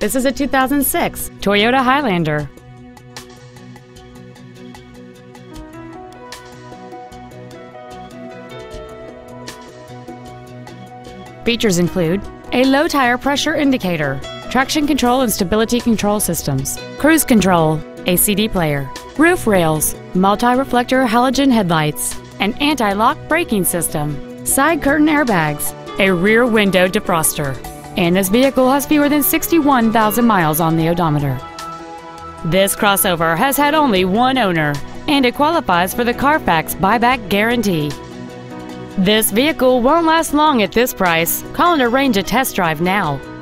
This is a 2006 Toyota Highlander. Features include a low tire pressure indicator, traction control and stability control systems, cruise control, a CD player, roof rails, multi-reflector halogen headlights, an anti-lock braking system, side curtain airbags, a rear window defroster, and this vehicle has fewer than 61,000 miles on the odometer. This crossover has had only one owner, and it qualifies for the Carfax buyback guarantee. This vehicle won't last long at this price. Call and arrange a test drive now.